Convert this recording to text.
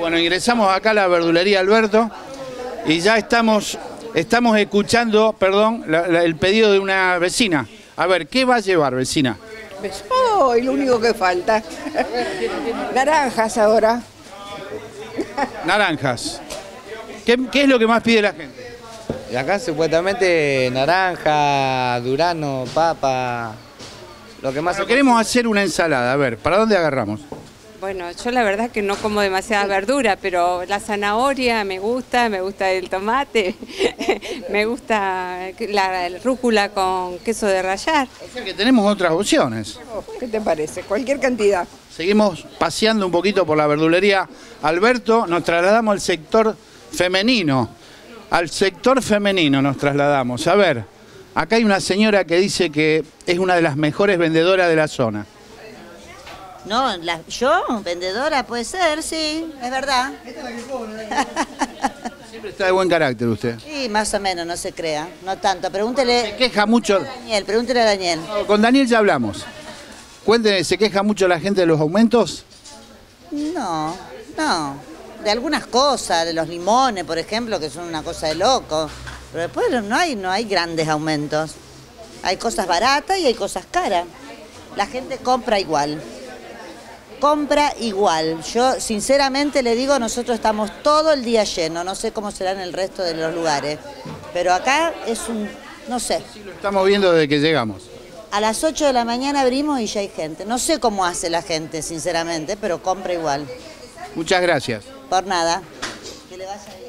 Bueno, ingresamos acá a la verdulería Alberto y ya estamos escuchando, perdón, el pedido de una vecina. A ver, ¿qué va a llevar, vecina? ¡Oh! Lo único que falta. Naranjas ahora. Naranjas. ¿Qué es lo que más pide la gente? Y acá supuestamente naranja, durazno, papa, lo que más... Pero queremos hacer una ensalada, a ver, ¿para dónde agarramos? Bueno, yo la verdad que no como demasiada verdura, pero la zanahoria me gusta el tomate, me gusta la rúcula con queso de rallar. O sea que tenemos otras opciones. ¿Qué te parece? Cualquier cantidad. Seguimos paseando un poquito por la verdulería Alberto, nos trasladamos al sector femenino. Al sector femenino nos trasladamos. A ver, acá hay una señora que dice que es una de las mejores vendedoras de la zona. No, yo, vendedora, puede ser, sí, es verdad. Siempre está de buen carácter usted. Sí, más o menos, no se crea, no tanto. Pregúntele Se queja mucho. Pregúntele a Daniel. Con Daniel ya hablamos. Cuénteme, ¿se queja mucho la gente de los aumentos? No, de algunas cosas, de los limones, por ejemplo, que son una cosa de loco. Pero después no hay grandes aumentos. Hay cosas baratas y hay cosas caras. La gente compra igual. Yo sinceramente le digo, nosotros estamos todo el día llenos, no sé cómo será en el resto de los lugares, pero acá es no sé. Sí, lo estamos viendo desde que llegamos. A las 8 de la mañana abrimos y ya hay gente. No sé cómo hace la gente, sinceramente, pero compra igual. Muchas gracias. Por nada. Que le vaya bien.